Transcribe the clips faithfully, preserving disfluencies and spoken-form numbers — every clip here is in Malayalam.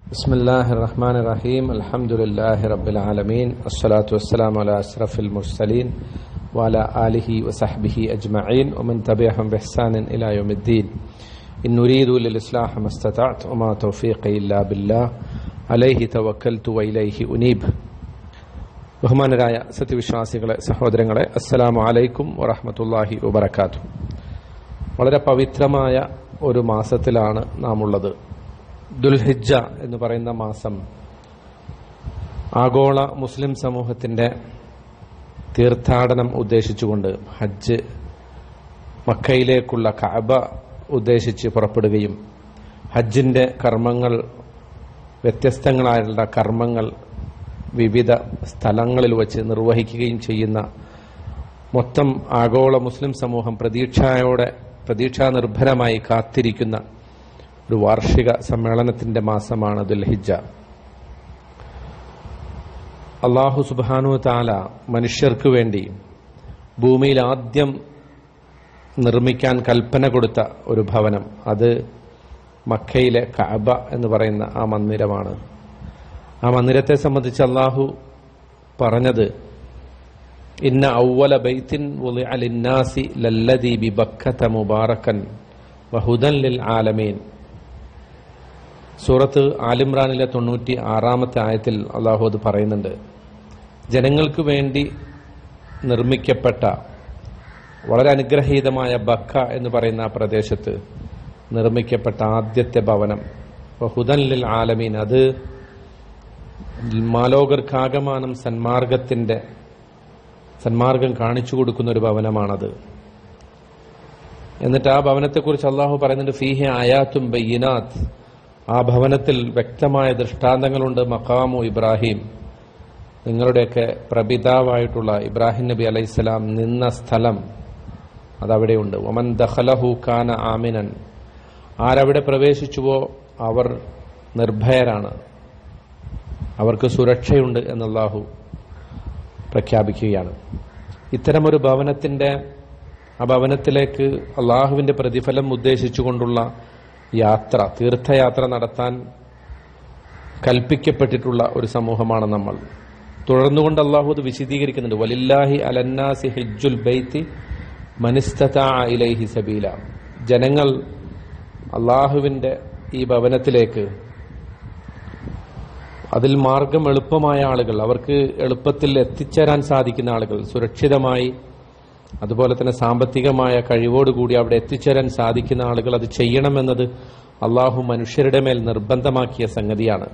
بسم الله الرحمن الرحيم الحمد لله رب العالمين الصلاة والسلام على أشرف المرسلين وعلى آله وصحبه أجمعين ومن تبعهم بإحسان إلى يوم الدين إن نريد للإصلاح ما استطعت وما توفيقي إلا بالله عليه توكلت وإليه أنيب ബഹുമാനരായ സത്യവിശ്വാസികളെ സഹോദരങ്ങളെ അസ്സലാമു അലൈക്കും വറഹ്മത്തുള്ളാഹി വബറകാതുഹു. വളരെ പവിത്രമായ ഒരു മാസത്തിലാണ് നാം ഉള്ളത്. ദുൽഹിജ്ജ എന്ന് പറയുന്ന മാസം ആഗോള മുസ്ലിം സമൂഹത്തിന്റെ തീർത്ഥാടനം ഉദ്ദേശിച്ചുകൊണ്ട് ഹജ്ജ് മക്കയിലേക്കുള്ള കഅബ ഉദ്ദേശിച്ച് പുറപ്പെടുകയും ഹജ്ജിന്റെ കർമ്മങ്ങൾ വ്യത്യസ്തങ്ങളായുള്ള കർമ്മങ്ങൾ വിവിധ സ്ഥലങ്ങളിൽ വച്ച് നിർവഹിക്കുകയും ചെയ്യുന്ന മൊത്തം ആഗോള മുസ്ലിം സമൂഹം പ്രതീക്ഷയോടെ പ്രതീക്ഷാനിർഭരമായി കാത്തിരിക്കുന്ന ഒരു വാർഷിക സമ്മേളനത്തിന്റെ മാസമാണ് ദുൽഹിജ്ജ. അല്ലാഹു സുബ്ഹാനഹു തആല മനുഷ്യർക്ക് വേണ്ടി ഭൂമിയിൽ ആദ്യം നിർമ്മിക്കാൻ കൽപ്പന കൊടുത്ത ഒരു ഭവനം, അത് മക്കയിലെ കഅബ എന്ന് പറയുന്ന ആ മന്ദിരമാണ്. ആ മന്ദിരത്തെ സംബന്ധിച്ച് അല്ലാഹു പറഞ്ഞത് ഇന്ന അവ്വല ബൈത്തിൻ വുളിഅ ലിന്നാസി ലല്ലദീ ബിബക്കത മുബാറകൻ വഹുദൻ ലിൽ ആലമീൻ. സൂറത്ത് ആലിമ്രാനിലെ തൊണ്ണൂറ്റി ആറാമത്തെ ആയത്തിൽ അല്ലാഹു അത് പറയുന്നുണ്ട്. ജനങ്ങൾക്ക് വേണ്ടി നിർമ്മിക്കപ്പെട്ട വളരെ അനുഗ്രഹീതമായ ബക്ക എന്ന് പറയുന്ന ആ പ്രദേശത്ത് നിർമ്മിക്കപ്പെട്ട ആദ്യത്തെ ഭവനം വഹുദൻ ലിൽ ആലമീൻ, അത് മാലോകർക്കാകമാനം സന്മാർഗത്തിന്റെ സന്മാർഗം കാണിച്ചു കൊടുക്കുന്ന ഒരു ഭവനമാണത്. എന്നിട്ട് ആ ഭവനത്തെക്കുറിച്ച് അള്ളാഹു പറയുന്നുണ്ട് ഫീഹി ആയാത്തും ബയ്യിനാത്ത്, ആ ഭവനത്തിൽ വ്യക്തമായ ദൃഷ്ടാന്തങ്ങളുണ്ട്. മഖാമു ഇബ്രാഹിം, നിങ്ങളുടെയൊക്കെ പ്രപിതാവായിട്ടുള്ള ഇബ്രാഹിം നബി അലൈഹിസ്സലാം നിന്ന സ്ഥലം അതവിടെയുണ്ട്. വമൻ ദഖലഹു കാന ആമിനൻ, ആരവിടെ പ്രവേശിച്ചുവോ അവർ നിർഭയരാണ്, അവർക്ക് സുരക്ഷയുണ്ട് എന്ന് അല്ലാഹു പ്രഖ്യാപിക്കുകയാണ്. ഇത്തരമൊരു ഭവനത്തിന്റെ ആ ഭവനത്തിലേക്ക് അള്ളാഹുവിന്റെ പ്രതിഫലം ഉദ്ദേശിച്ചുകൊണ്ടുള്ള യാത്ര, തീർത്ഥയാത്ര നടത്താൻ കൽപ്പിക്കപ്പെട്ടിട്ടുള്ള ഒരു സമൂഹമാണ് നമ്മൾ. തുടർന്നുകൊണ്ട് അള്ളാഹു അത് വിശദീകരിക്കുന്നുണ്ട്. വലില്ലാഹി അലന്നാസി ഹിജ്ജുൽ ബൈത്തി മനിസ്തതാ ഇലൈഹി സബീല, ജനങ്ങൾ അള്ളാഹുവിന്റെ ഈ ഭവനത്തിലേക്ക്, അതിൽ മാർഗം എളുപ്പമായ ആളുകൾ, അവർക്ക് എളുപ്പത്തിൽ എത്തിച്ചേരാൻ സാധിക്കുന്ന ആളുകൾ, സുരക്ഷിതമായി അതുപോലെ തന്നെ സാമ്പത്തികമായ കഴിവോടുകൂടി അവിടെ എത്തിച്ചേരാൻ സാധിക്കുന്ന ആളുകൾ അത് ചെയ്യണമെന്നത് അള്ളാഹു മനുഷ്യരുടെ മേൽ നിർബന്ധമാക്കിയ സംഗതിയാണ്.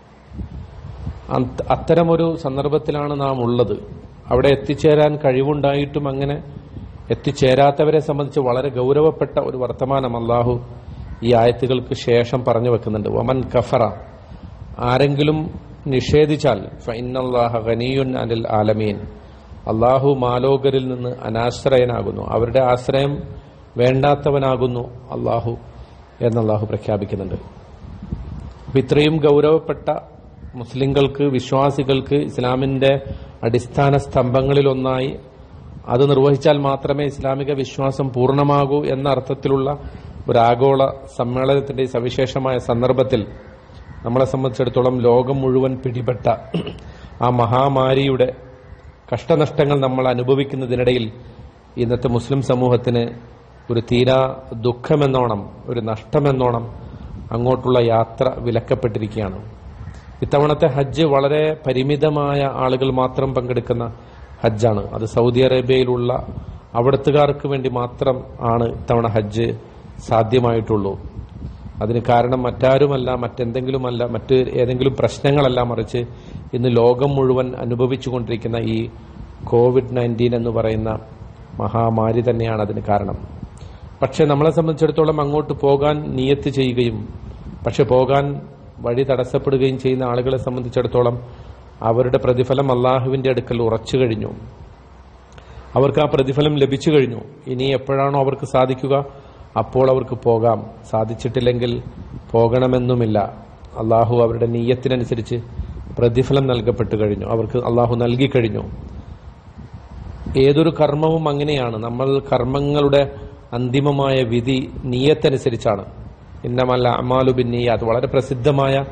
അത്തരമൊരു സന്ദർഭത്തിലാണ് നാം ഉള്ളത്. അവിടെ എത്തിച്ചേരാൻ കഴിവുണ്ടായിട്ടും അങ്ങനെ എത്തിച്ചേരാത്തവരെ സംബന്ധിച്ച് വളരെ ഗൗരവപ്പെട്ട ഒരു വർത്തമാനം അള്ളാഹു ഈ ആയത്തുകൾക്ക് ശേഷം പറഞ്ഞു വെക്കുന്നുണ്ട്. വമൻ കഫറ, ആരെങ്കിലും നിഷേധിച്ചാൽ ഫഇന്നല്ലാഹ ഗനിയുൻ അനിൽ ആലമീൻ, അള്ളാഹു മാലോകരിൽ നിന്ന് അനാശ്രയനാകുന്നു, അവരുടെ ആശ്രയം വേണ്ടാത്തവനാകുന്നു അള്ളാഹു എന്ന് അള്ളാഹു പ്രഖ്യാപിക്കുന്നുണ്ട്. അപ്പൊ ഇത്രയും ഗൗരവപ്പെട്ട മുസ്ലിങ്ങൾക്ക്, വിശ്വാസികൾക്ക് ഇസ്ലാമിന്റെ അടിസ്ഥാന സ്തംഭങ്ങളിലൊന്നായി അത് നിർവഹിച്ചാൽ മാത്രമേ ഇസ്ലാമിക വിശ്വാസം പൂർണ്ണമാകൂ എന്ന അർത്ഥത്തിലുള്ള ഒരു ആഗോള സമ്മേളനത്തിന്റെ സവിശേഷമായ സന്ദർഭത്തിൽ നമ്മളെ സംബന്ധിച്ചിടത്തോളം ലോകം മുഴുവൻ പിടിപെട്ട ആ മഹാമാരിയുടെ കഷ്ടനഷ്ടങ്ങൾ നമ്മൾ അനുഭവിക്കുന്നതിനിടയിൽ ഇന്നത്തെ മുസ്ലിം സമൂഹത്തിന് ഒരു തീരാ ദുഃഖമെന്നോണം, ഒരു നഷ്ടമെന്നോണം അങ്ങോട്ടുള്ള യാത്ര വിലക്കപ്പെട്ടിരിക്കുകയാണ്. ഇത്തവണത്തെ ഹജ്ജ് വളരെ പരിമിതമായ ആളുകൾ മാത്രം പങ്കെടുക്കുന്ന ഹജ്ജാണ്. അത് സൗദി അറേബ്യയിലുള്ള അവിടത്തുകാർക്ക് വേണ്ടി മാത്രം ആണ് ഇത്തവണ ഹജ്ജ് സാധ്യമായിട്ടുള്ളൂ. അതിന് കാരണം മറ്റാരുമല്ല, മറ്റെന്തെങ്കിലുമല്ല, മറ്റ് ഏതെങ്കിലും പ്രശ്നങ്ങളല്ല, മറിച്ച് ഇന്ന് ലോകം മുഴുവൻ അനുഭവിച്ചുകൊണ്ടിരിക്കുന്ന ഈ കോവിഡ് നയൻറ്റീൻ എന്ന് പറയുന്ന മഹാമാരി തന്നെയാണ് അതിന് കാരണം. പക്ഷെ നമ്മളെ സംബന്ധിച്ചിടത്തോളം അങ്ങോട്ട് പോകാൻ നിയത്ത് ചെയ്യുകയും പക്ഷെ പോകാൻ വഴി തടസ്സപ്പെടുകയും ചെയ്യുന്ന ആളുകളെ സംബന്ധിച്ചിടത്തോളം അവരുടെ പ്രതിഫലം അള്ളാഹുവിന്റെ അടുക്കൽ ഉറച്ചു കഴിഞ്ഞു. അവർക്ക് ആ പ്രതിഫലം ലഭിച്ചു കഴിഞ്ഞു. ഇനി എപ്പോഴാണോ അവർക്ക് സാധിക്കുക അപ്പോൾ അവർക്ക് പോകാം. സാധിച്ചിട്ടില്ലെങ്കിൽ പോകണമെന്നുമില്ല. അള്ളാഹു അവരുടെ നിയ്യത്തിനനുസരിച്ച് പ്രതിഫലം നൽകപ്പെട്ടു കഴിഞ്ഞു, അവർക്ക് അള്ളാഹു നൽകിക്കഴിഞ്ഞു. ഏതൊരു കർമ്മവും അങ്ങനെയാണ്. നമ്മൾ കർമ്മങ്ങളുടെ അന്തിമമായ വിധി നിയ്യത്തനുസരിച്ചാണ്. ഇന്നമൽ അഅ്മാലു ബിന്നിയാത്ത്, വളരെ പ്രസിദ്ധമായ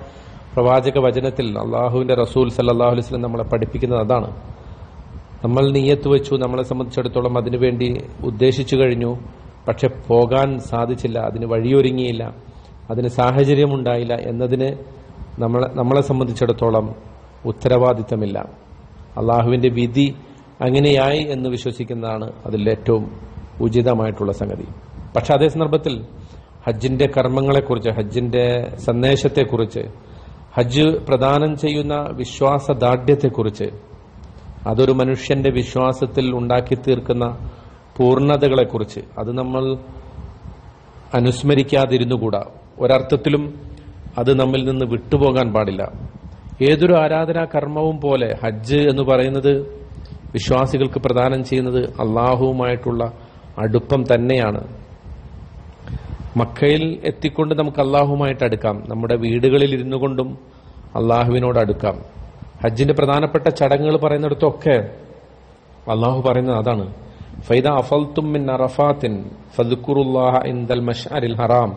പ്രവാചക വചനത്തിൽ അള്ളാഹുവിന്റെ റസൂൽ സല്ലല്ലാഹു അലൈഹി വസല്ലം നമ്മളെ പഠിപ്പിക്കുന്നത് അതാണ്. നമ്മൾ നിയ്യത്ത് വെച്ചു, നമ്മളെ സംബന്ധിച്ചിടത്തോളം അതിനുവേണ്ടി ഉദ്ദേശിച്ചു കഴിഞ്ഞു, പക്ഷെ പോകാൻ സാധിച്ചില്ല, അതിന് വഴിയൊരുങ്ങിയില്ല, അതിന് സാഹചര്യമുണ്ടായില്ല എന്നതിന് നമ്മളെ നമ്മളെ സംബന്ധിച്ചിടത്തോളം ഉത്തരവാദിത്തമില്ല. അള്ളാഹുവിന്റെ വിധി അങ്ങനെയായി എന്ന് വിശ്വസിക്കുന്നതാണ് അതിൽ ഏറ്റവും ഉചിതമായിട്ടുള്ള സംഗതി. പക്ഷെ അതേ സന്ദർഭത്തിൽ ഹജ്ജിന്റെ കർമ്മങ്ങളെക്കുറിച്ച്, ഹജ്ജിന്റെ സന്ദേശത്തെക്കുറിച്ച്, ഹജ്ജ് പ്രദാനം ചെയ്യുന്ന വിശ്വാസദാർഢ്യത്തെക്കുറിച്ച്, അതൊരു മനുഷ്യന്റെ വിശ്വാസത്തിൽ ഉണ്ടാക്കി തീർക്കുന്ന പൂർണ്ണതകളെക്കുറിച്ച് അത് നമ്മൾ അനുസ്മരിക്കാതിരുന്നുകൂടാ. ഒരർത്ഥത്തിലും അത് നമ്മിൽ നിന്ന് വിട്ടുപോകാൻ പാടില്ല. ഏതൊരു ആരാധനാ കർമ്മവും പോലെ ഹജ്ജ് എന്ന് പറയുന്നത് വിശ്വാസികൾക്ക് പ്രദാനം ചെയ്യുന്നത് അള്ളാഹുവുമായിട്ടുള്ള അടുപ്പം തന്നെയാണ്. മക്കയിൽ എത്തിക്കൊണ്ട് നമുക്ക് അള്ളാഹുമായിട്ട് അടുക്കാം, നമ്മുടെ വീടുകളിൽ ഇരുന്നു കൊണ്ടും അള്ളാഹുവിനോട് അടുക്കാം. ഹജ്ജിന്റെ പ്രധാനപ്പെട്ട ചടങ്ങുകൾ പറയുന്നിടത്തൊക്കെ അള്ളാഹു പറയുന്നത് അതാണ്. ഫൈദ അഫൽതും മിൻ അറഫാത്തിൻ ഫദ്കുറുല്ലാഹ ഇൻദൽ മശ്അരിൽ ഹറാം.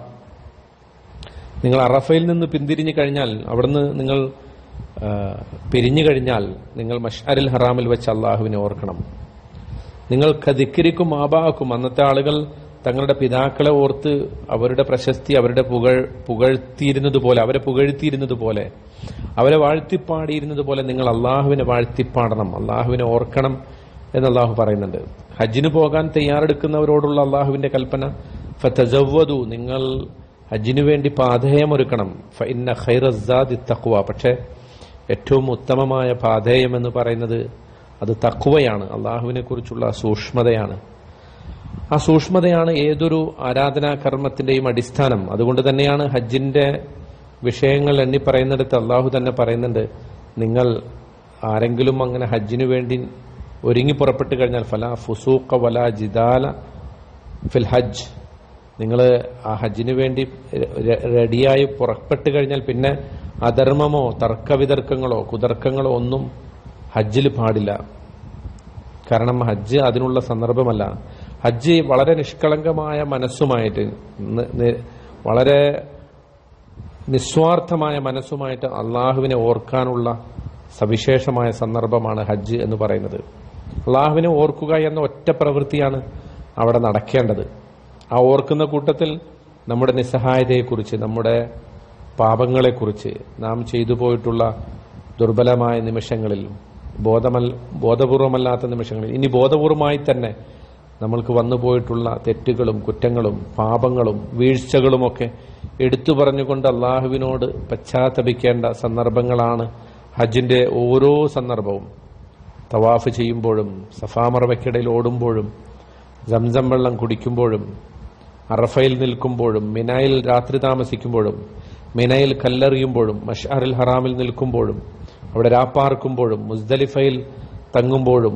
നിങ്ങൾ അറഫയിൽ നിന്ന് പിന്തിരിഞ്ഞു കഴിഞ്ഞാൽ, അവിടുന്ന് നിങ്ങൾ പിരിഞ്ഞു കഴിഞ്ഞാൽ നിങ്ങൾ മശ്അരിൽ ഹറാമിൽ വെച്ച് അള്ളാഹുവിനെ ഓർക്കണം. നിങ്ങൾ ദിക്രിക്കും ആബാക്കും, അന്നത്തെ ആളുകൾ തങ്ങളുടെ പിതാക്കളെ ഓർത്ത് അവരുടെ പ്രശസ്തി അവരുടെ പുകഴ് പുകഴ്ത്തിയിരുന്നത് പോലെ അവരെ പുകഴ്ത്തിയിരുന്നത് പോലെ അവരെ വാഴ്ത്തിപ്പാടിയിരുന്നത് പോലെ നിങ്ങൾ അള്ളാഹുവിനെ വാഴ്ത്തിപ്പാടണം, അള്ളാഹുവിനെ ഓർക്കണം എന്ന് അള്ളാഹു പറയുന്നുണ്ട്. ഹജ്ജിന് പോകാൻ തയ്യാറെടുക്കുന്നവരോടുള്ള അള്ളാഹുവിന്റെ കൽപ്പന ഫതസവ്വദു, നിങ്ങൾ ഹജ്ജിനു വേണ്ടി പാഥേയമൊരുക്കണം. ഫഇന്ന ഖൈറസ്സാദി തഖ്വ, പക്ഷേ ഏറ്റവും ഉത്തമമായ പാഥേയം എന്ന് പറയുന്നത് അത് തഖ്വയാണ്, അള്ളാഹുവിനെ കുറിച്ചുള്ള സൂക്ഷ്മതയാണ്. ആ സൂക്ഷ്മതയാണ് ഏതൊരു ആരാധനാ കർമ്മത്തിന്റെയും അടിസ്ഥാനം. അതുകൊണ്ട് തന്നെയാണ് ഹജ്ജിന്റെ വിഷയങ്ങൾ എണ്ണി പറയുന്നിടത്ത് അള്ളാഹു തന്നെ പറയുന്നുണ്ട്, നിങ്ങൾ ആരെങ്കിലും അങ്ങനെ ഹജ്ജിനു വേണ്ടി ഒരുങ്ങി പുറപ്പെട്ടു കഴിഞ്ഞാൽ ഫലാ ഫുസൂഖ വലാ ജിദാല ഫിൽ ഹജ്ജ്, നിങ്ങൾ ആ ഹജ്ജിനു വേണ്ടി റെഡിയായി പുറപ്പെട്ടു കഴിഞ്ഞാൽ പിന്നെ അധർമ്മമോ തർക്കവിതർക്കങ്ങളോ കുതർക്കങ്ങളോ ഒന്നും ഹജ്ജിൽ പാടില്ല. കാരണം ഹജ്ജ് അതിനുള്ള സന്ദർഭമല്ല. ഹജ്ജ് വളരെ നിഷ്കളങ്കമായ മനസ്സുമായിട്ട്, വളരെ നിസ്വാർത്ഥമായ മനസ്സുമായിട്ട് അള്ളാഹുവിനെ ഓർക്കാനുള്ള സവിശേഷമായ സന്ദർഭമാണ് ഹജ്ജ് എന്ന് പറയുന്നത്. അള്ളാഹുവിനെ ഓർക്കുക എന്ന ഒറ്റ പ്രവൃത്തിയാണ് അവിടെ നടക്കേണ്ടത്. ആ ഓർക്കുന്ന കൂട്ടത്തിൽ നമ്മുടെ നിസ്സഹായതയെക്കുറിച്ച്, നമ്മുടെ പാപങ്ങളെക്കുറിച്ച്, നാം ചെയ്തു പോയിട്ടുള്ള ദുർബലമായ നിമിഷങ്ങളിൽ, ബോധമൽ ബോധപൂർവമല്ലാത്ത നിമിഷങ്ങളിൽ, ഇനി ബോധപൂർവമായി തന്നെ നമ്മൾക്ക് വന്നുപോയിട്ടുള്ള തെറ്റുകളും കുറ്റങ്ങളും പാപങ്ങളും വീഴ്ചകളുമൊക്കെ എടുത്തു പറഞ്ഞുകൊണ്ട് അള്ളാഹുവിനോട് പശ്ചാത്തപിക്കേണ്ട സന്ദർഭങ്ങളാണ് ഹജ്ജിന്റെ ഓരോ സന്ദർഭവും. തവാഫ് ചെയ്യുമ്പോഴും, സഫാ മർവയ്ക്കിടയിൽ ഓടുമ്പോഴും, സംസം വെള്ളം കുടിക്കുമ്പോഴും, അറഫയിൽ നിൽക്കുമ്പോഴും, മിനായിൽ രാത്രി താമസിക്കുമ്പോഴും, മിനയിൽ കല്ലെറിയുമ്പോഴും, മശ്അറിൽ ഹറാമിൽ നിൽക്കുമ്പോഴും, അവിടെ രാപ്പാർക്കുമ്പോഴും, മുസ്ദലിഫയിൽ തങ്ങുമ്പോഴും,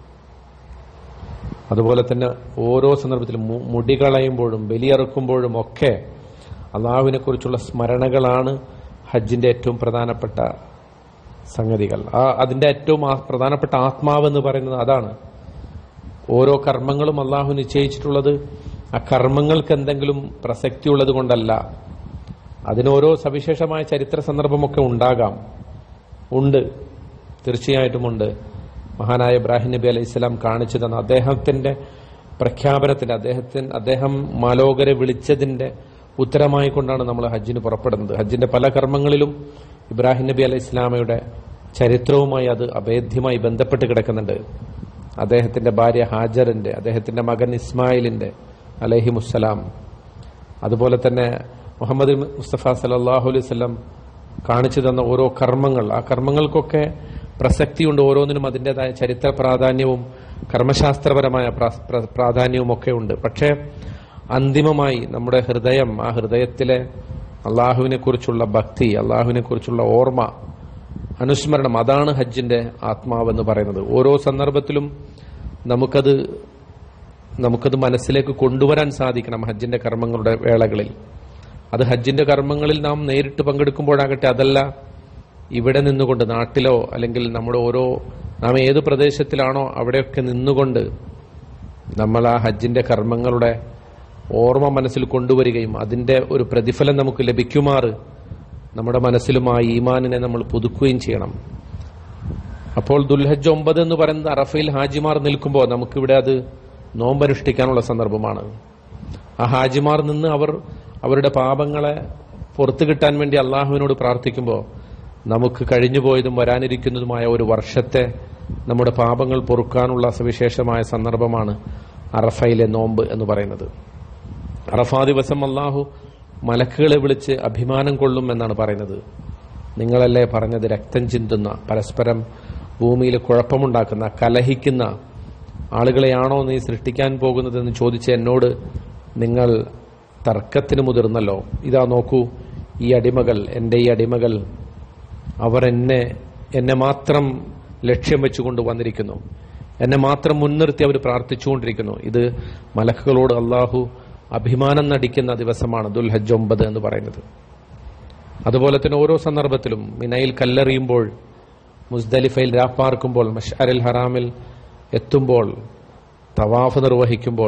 അതുപോലെ തന്നെ ഓരോ സന്ദർഭത്തിലും മുടി കളയുമ്പോഴും ബലിയറുക്കുമ്പോഴും ഒക്കെ അള്ളാഹുവിനെ കുറിച്ചുള്ള സ്മരണകളാണ് ഹജ്ജിന്റെ ഏറ്റവും പ്രധാനപ്പെട്ട സംഗതികൾ. ആ അതിന്റെ ഏറ്റവും പ്രധാനപ്പെട്ട ആത്മാവെന്ന് പറയുന്നത് അതാണ്. ഓരോ കർമ്മങ്ങളും അള്ളാഹു നിശ്ചയിച്ചിട്ടുള്ളത് ആ കർമ്മങ്ങൾക്ക് എന്തെങ്കിലും പ്രസക്തിയുള്ളത് കൊണ്ടല്ല. അതിനോരോ സവിശേഷമായ ചരിത്ര സന്ദർഭമൊക്കെ ഉണ്ടാകാം, ഉണ്ട്, തീർച്ചയായിട്ടുമുണ്ട്. മഹാനായ ഇബ്രാഹിം നബി അലൈഹി സ്വലാം കാണിച്ചു തന്ന അദ്ദേഹത്തിന്റെ പ്രഖ്യാപനത്തിന്റെ, അദ്ദേഹത്തിന് അദ്ദേഹം മാലോകരെ വിളിച്ചതിന്റെ ഉത്തരമായി കൊണ്ടാണ് നമ്മൾ ഹജ്ജിന് പുറപ്പെടുന്നത്. ഹജ്ജിന്റെ പല കർമ്മങ്ങളിലും ഇബ്രാഹിം നബി അലൈഹി സ്വലാമയുടെ ചരിത്രവുമായി അത് അഭേദ്യമായി ബന്ധപ്പെട്ട് കിടക്കുന്നുണ്ട്. അദ്ദേഹത്തിന്റെ ഭാര്യ ഹാജറിന്റെ, അദ്ദേഹത്തിന്റെ മകൻ ഇസ്മായിലിന്റെ അലൈഹിമുസ്സലാം, അതുപോലെ തന്നെ മുഹമ്മദ് മുസ്തഫ സല്ലല്ലാഹു അലൈഹി വസല്ലം കാണിച്ചു തന്ന ഓരോ കർമ്മങ്ങൾ, ആ കർമ്മങ്ങൾക്കൊക്കെ പ്രസക്തിയുണ്ട്. ഓരോന്നിനും അതിൻ്റെതായ ചരിത്ര പ്രാധാന്യവും കർമ്മശാസ്ത്രപരമായ പ്രാധാന്യവും ഒക്കെ ഉണ്ട്. പക്ഷേ അന്തിമമായി നമ്മുടെ ഹൃദയം, ആ ഹൃദയത്തിലെ അള്ളാഹുവിനെ കുറിച്ചുള്ള ഭക്തി, അള്ളാഹുവിനെ കുറിച്ചുള്ള ഓർമ്മ, അനുസ്മരണം, അതാണ് ഹജ്ജിന്റെ ആത്മാവെന്ന് പറയുന്നത്. ഓരോ സന്ദർഭത്തിലും നമുക്കത് നമുക്കത് മനസ്സിലേക്ക് കൊണ്ടുവരാൻ സാധിക്കണം. ഹജ്ജിന്റെ കർമ്മങ്ങളുടെ വേളകളിൽ, അത് ഹജ്ജിന്റെ കർമ്മങ്ങളിൽ നാം നേരിട്ട് പങ്കെടുക്കുമ്പോഴാകട്ടെ, അതല്ല ഇവിടെ നിന്നുകൊണ്ട്, നാട്ടിലോ അല്ലെങ്കിൽ നമ്മുടെ ഓരോ നാം ഏത് പ്രദേശത്തിലാണോ അവിടെയൊക്കെ നിന്നുകൊണ്ട് നമ്മൾ ആ ഹജ്ജിന്റെ കർമ്മങ്ങളുടെ ഓർമ്മ മനസ്സിൽ കൊണ്ടുവരികയും അതിന്റെ ഒരു പ്രതിഫലം നമുക്ക് ലഭിക്കുമാറ് നമ്മുടെ മനസ്സിലും ആ ഈമാനിനെ നമ്മൾ പുതുക്കുകയും ചെയ്യണം. അപ്പോൾ ദുൽഹജ്ജ് ഒമ്പത് എന്ന് പറയുന്നത് അറഫയിൽ ഹാജിമാർ നിൽക്കുമ്പോൾ നമുക്കിവിടെ അത് നോമ്പനുഷ്ഠിക്കാനുള്ള സന്ദർഭമാണ്. ആ ഹാജിമാർ നിന്ന് അവർ അവരുടെ പാപങ്ങളെ പുറത്തു കിട്ടാൻ വേണ്ടി അള്ളാഹുവിനോട് പ്രാർത്ഥിക്കുമ്പോൾ നമുക്ക് കഴിഞ്ഞുപോയതും വരാനിരിക്കുന്നതുമായ ഒരു വർഷത്തെ നമ്മുടെ പാപങ്ങൾ പൊറുക്കാനുള്ള സവിശേഷമായ സന്ദർഭമാണ് അറഫയിലെ നോമ്പ് എന്ന് പറയുന്നത്. അറഫാ ദിവസം അള്ളാഹു മലക്കുകളെ വിളിച്ച് അഭിമാനം കൊള്ളും എന്നാണ് പറയുന്നത്. നിങ്ങളല്ലേ പറഞ്ഞത് രക്തം ചിന്തുന്ന, പരസ്പരം ഭൂമിയിൽ കുഴപ്പമുണ്ടാക്കുന്ന, കലഹിക്കുന്ന ആളുകളെയാണോ നീ സൃഷ്ടിക്കാൻ പോകുന്നതെന്ന് ചോദിച്ച് എന്നോട് നിങ്ങൾ തർക്കത്തിന് മുതിർന്നല്ലോ. ഇതാ നോക്കൂ, ഈ അടിമകൾ, എൻ്റെ ഈ അടിമകൾ, അവർ എന്നെ എന്നെ മാത്രം ലക്ഷ്യം വെച്ചുകൊണ്ട് വന്നിരിക്കുന്നു, എന്നെ മാത്രം മുൻനിർത്തി അവർ പ്രാർത്ഥിച്ചുകൊണ്ടിരിക്കുന്നു. ഇത് മലക്കുകളോട് അള്ളാഹു അഭിമാനം നടിക്കുന്ന ദിവസമാണ് ദുൽഹജ്ജ് ഒമ്പത് എന്ന് പറയുന്നത്. അതുപോലെ തന്നെ ഓരോ സന്ദർഭത്തിലും മിനയിൽ കല്ലെറിയുമ്പോൾ, മുസ്ദലിഫയിൽ രാപ്പാർക്കുമ്പോൾ, മശ്അരിൽ ഹറാമിൽ എത്തുമ്പോൾ, തവാഫ് നിർവഹിക്കുമ്പോൾ,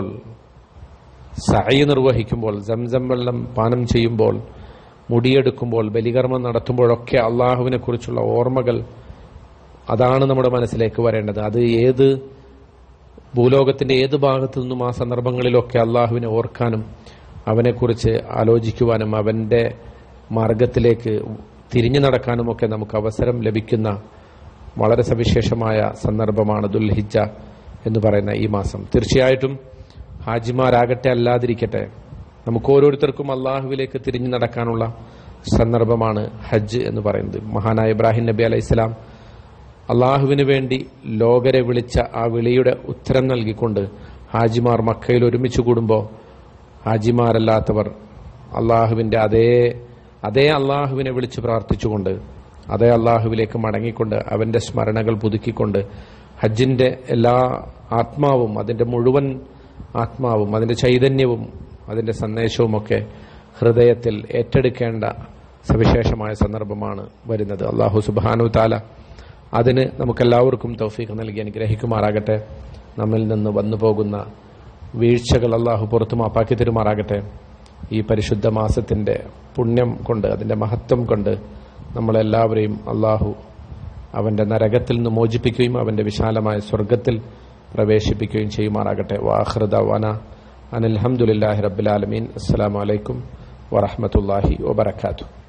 സഅയ് നിർവഹിക്കുമ്പോൾ, സംസം വെള്ളം പാനം ചെയ്യുമ്പോൾ, മുടിയെടുക്കുമ്പോൾ, ബലികർമ്മം നടത്തുമ്പോഴൊക്കെ അള്ളാഹുവിനെ കുറിച്ചുള്ള ഓർമ്മകൾ, അതാണ് നമ്മുടെ മനസ്സിലേക്ക് വരേണ്ടത്. അത് ഏത് ഭൂലോകത്തിന്റെ ഏത് ഭാഗത്തു നിന്നും ആ സന്ദർഭങ്ങളിലൊക്കെ അള്ളാഹുവിനെ ഓർക്കാനും അവനെക്കുറിച്ച് ആലോചിക്കുവാനും അവന്റെ മാർഗത്തിലേക്ക് തിരിഞ്ഞു നടക്കാനുമൊക്കെ നമുക്ക് അവസരം ലഭിക്കുന്ന വളരെ സവിശേഷമായ സന്ദർഭമാണ് ദുൽഹിജ്ജ എന്ന് പറയുന്ന ഈ മാസം. തീർച്ചയായിട്ടും ഹാജിമാരാകട്ടെ അല്ലാതിരിക്കട്ടെ, നമുക്ക് ഓരോരുത്തർക്കും അള്ളാഹുവിലേക്ക് തിരിഞ്ഞു നടക്കാനുള്ള സന്ദർഭമാണ് ഹജ്ജ് എന്ന് പറയുന്നത്. മഹാനായ ഇബ്രാഹിം നബി അലൈഹി സ്വലാം അള്ളാഹുവിന് വേണ്ടി ലോകരെ വിളിച്ച ആ വിളിയുടെ ഉത്തരം നൽകിക്കൊണ്ട് ഹാജിമാർ മക്കയിൽ ഒരുമിച്ച് കൂടുമ്പോൾ ഹാജിമാരല്ലാത്തവർ അള്ളാഹുവിന്റെ അതേ അതേ അള്ളാഹുവിനെ വിളിച്ച് പ്രാർത്ഥിച്ചുകൊണ്ട് അതേ അള്ളാഹുവിലേക്ക് മടങ്ങിക്കൊണ്ട് അവന്റെ സ്മരണകൾ പുതുക്കിക്കൊണ്ട് ഹജ്ജിന്റെ എല്ലാ ആത്മാവും, അതിന്റെ മുഴുവൻ ആത്മാവും, അതിന്റെ ചൈതന്യവും അതിന്റെ സന്ദേശവുമൊക്കെ ഹൃദയത്തിൽ ഏറ്റെടുക്കേണ്ട സവിശേഷമായ സന്ദർഭമാണ് വരുന്നത്. അള്ളാഹു സുബ്ഹാനഹു തആല അതിന് നമുക്കെല്ലാവർക്കും തൗഫീഖ് നൽകി അനുഗ്രഹിക്കുമാറാകട്ടെ. നമ്മിൽ നിന്ന് വന്നു പോകുന്ന വീഴ്ചകൾ അള്ളാഹു പുറത്തു മാപ്പാക്കി തരുമാറാകട്ടെ. ഈ പരിശുദ്ധ മാസത്തിന്റെ പുണ്യം കൊണ്ട്, അതിന്റെ മഹത്വം കൊണ്ട് നമ്മളെല്ലാവരെയും അള്ളാഹു അവന്റെ നരകത്തിൽ നിന്ന് മോചിപ്പിക്കുകയും അവന്റെ വിശാലമായ സ്വർഗത്തിൽ പ്രവേശിപ്പിക്കുകയും ചെയ്യുമാറാകട്ടെ. വആഖിറു ദഅ്വാനാ അനിൽ ഹംദുലില്ലാഹി റബ്ബിൽ ആലമീൻ. അസ്സലാമു അലൈക്കും വറഹ്മത്തുള്ളാഹി വബറകാതുഹു.